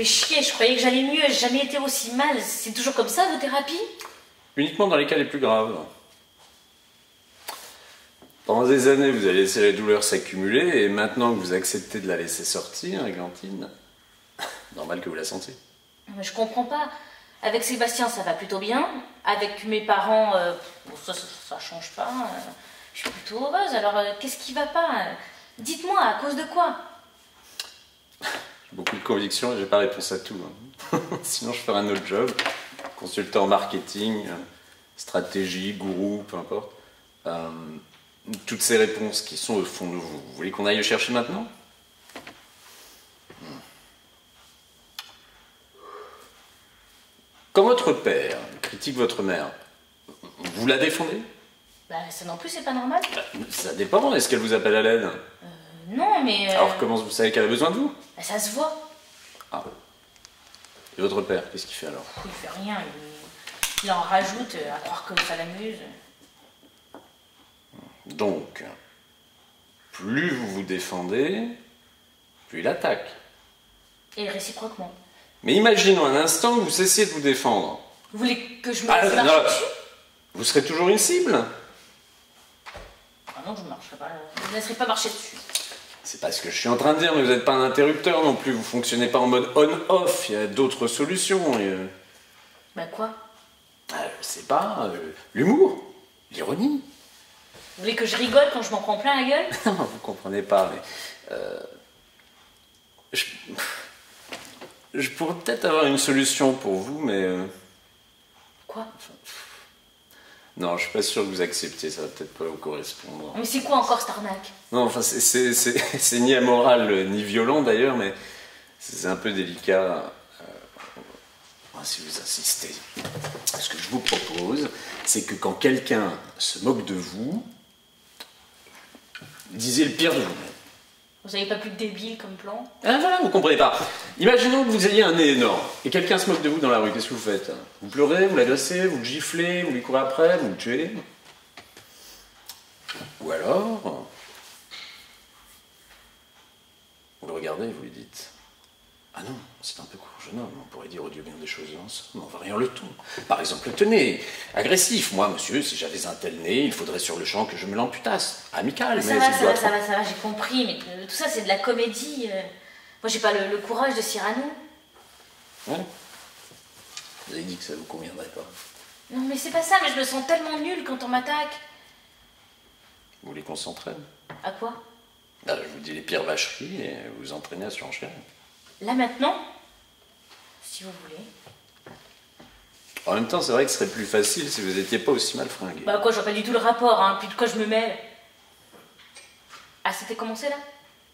fait chier, je croyais que j'allais mieux, j'ai jamais été aussi mal. C'est toujours comme ça, vos thérapies? Uniquement dans les cas les plus graves. Pendant des années, vous avez laissé la douleur s'accumuler et maintenant que vous acceptez de la laisser sortir, Églantine, normal que vous la sentiez. Mais je comprends pas. Avec Sébastien, ça va plutôt bien. Avec mes parents, bon, ça change pas. Je suis plutôt heureuse. Alors, qu'est-ce qui va pas? Dites-moi, à cause de quoi? J'ai beaucoup de convictions et j'ai pas réponse à tout. Hein. Sinon, je ferais un autre job. Consultant en marketing, stratégie, gourou, peu importe. Toutes ces réponses qui sont au fond de vous, vous voulez qu'on aille les chercher maintenant? Quand votre père critique votre mère, vous la défendez? Bah, ça non plus, c'est pas normal. Ça dépend, est-ce qu'elle vous appelle à l'aide? Non, mais... Alors comment vous savez qu'elle a besoin de vous? Bah, ça se voit. Ah. Et votre père, qu'est-ce qu'il fait alors? Il fait rien, il en rajoute à croire que ça l'amuse. Donc, plus vous vous défendez, plus il attaque. Et réciproquement. Mais imaginons un instant que vous cessiez de vous défendre. Vous voulez que je me Ah, marche non, dessus? vous serez toujours une cible. Ah non, je ne marcherai pas. Je ne laisserai pas marcher dessus. C'est pas ce que je suis en train de dire, mais vous n'êtes pas un interrupteur non plus. Vous fonctionnez pas en mode on-off. Il y a d'autres solutions. Bah quoi? Je sais pas, l'humour, l'ironie. Vous voulez que je rigole quand je m'en prends plein la gueule? Non, vous comprenez pas, mais... je pourrais peut-être avoir une solution pour vous, mais... Quoi? Non, je suis pas sûr que vous acceptiez, ça va peut-être pas vous correspondre. Mais c'est quoi encore cette arnaque? Non, enfin, c'est ni amoral ni violent d'ailleurs, mais c'est un peu délicat. Si vous insistez. Ce que je vous propose, c'est que quand quelqu'un se moque de vous, disiez le pire de vous-même. Vous avez pas plus de débile comme plan? Ah voilà, vous comprenez pas. Imaginons que vous ayez un nez énorme et quelqu'un se moque de vous dans la rue, qu'est-ce que vous faites? Vous pleurez, vous l'agressez, vous le giflez, vous lui courez après, vous le tuez? Ou alors, vous le regardez et vous lui dites: ah non, c'est un peu court, jeune homme, on pourrait dire au Dieu bien des choses ensemble, mais on va rien le ton. Par exemple, tenez, agressif, moi, monsieur, si j'avais un tel nez, il faudrait sur le champ que je me l'amputasse. Amical, mais ça va, j'ai compris, mais tout ça c'est de la comédie. Moi j'ai pas le courage de Cyrano. Ouais. Vous avez dit que ça vous conviendrait pas. Non mais c'est pas ça, mais je me sens tellement nulle quand on m'attaque. Vous voulez qu'on s'entraîne? À quoi? Je vous dis les pires vacheries et vous vous entraînez à surenchérir. Là maintenant? Si vous voulez. En même temps, c'est vrai que ce serait plus facile si vous n'étiez pas aussi mal fringué. Bah quoi, je vois pas du tout le rapport, hein, puis de quoi je me mêle. Ah, c'était commencé là?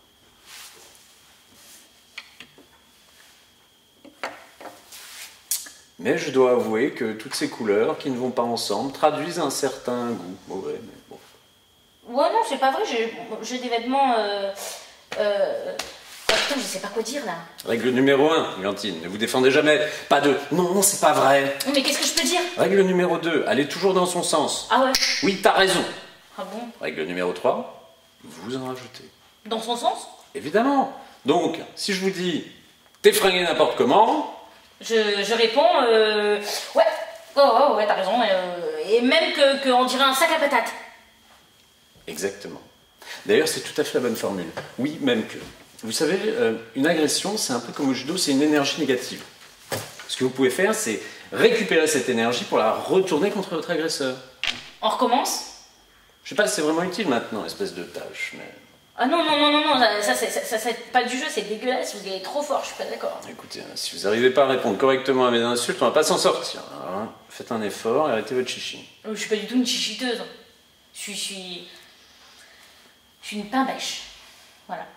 Mais je dois avouer que toutes ces couleurs qui ne vont pas ensemble traduisent un certain goût. Mauvais, mais bon. Ouais, non, c'est pas vrai, j'ai des vêtements... putain, je sais pas quoi dire là. Règle numéro 1, Églantine, ne vous défendez jamais. Pas 2. Non, non, c'est pas vrai. Mais qu'est-ce que je peux dire? Règle numéro 2, allez toujours dans son sens. Ah ouais? Oui, t'as raison. Ah bon? Règle numéro 3, vous en rajoutez. Dans son sens? Évidemment. Donc, si je vous dis, t'es fringué n'importe comment... Je réponds, ouais, oh, ouais, t'as raison, et même on dirait un sac à patates. Exactement. D'ailleurs, c'est tout à fait la bonne formule. Oui, même que. Vous savez, une agression, c'est un peu comme au judo, c'est une énergie négative. Ce que vous pouvez faire, c'est récupérer cette énergie pour la retourner contre votre agresseur. On recommence? Je sais pas si c'est vraiment utile maintenant, espèce de tâche, mais... Ah non, ça c'est pas du jeu, c'est dégueulasse, vous êtes trop fort, je suis pas d'accord. Écoutez, si vous n'arrivez pas à répondre correctement à mes insultes, on va pas s'en sortir. Alors, hein, faites un effort et arrêtez votre chichi. Je suis pas du tout une chichiteuse. Je suis une pain bêche. Voilà.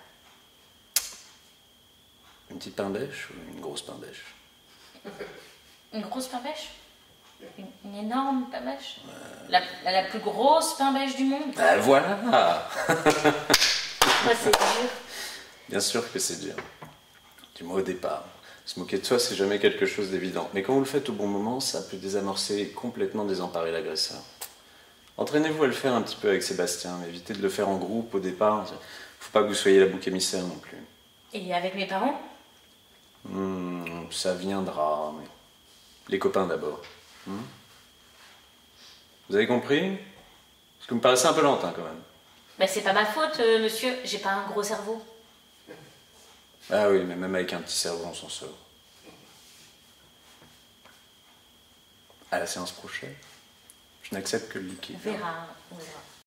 Une petite pain bêche ou une grosse pain bêche? Une grosse pain bêche? Une énorme pain bêche? La plus grosse pain bêche du monde? Voilà. Ouais, c'est dur. Bien sûr que c'est dur. Du moins au départ. Se moquer de soi, c'est jamais quelque chose d'évident. Mais quand vous le faites au bon moment, ça peut désamorcer et complètement désemparer l'agresseur. Entraînez-vous à le faire un petit peu avec Sébastien, mais évitez de le faire en groupe au départ. Faut pas que vous soyez la bouc émissaire non plus. Et avec mes parents? ça viendra, mais les copains d'abord. Vous avez compris? Parce que vous me paraissez un peu lentin quand même. Mais c'est pas ma faute, monsieur, j'ai pas un gros cerveau. Ah oui, mais même avec un petit cerveau, on s'en sort. À la séance prochaine, je n'accepte que le liquide. On verra, on verra.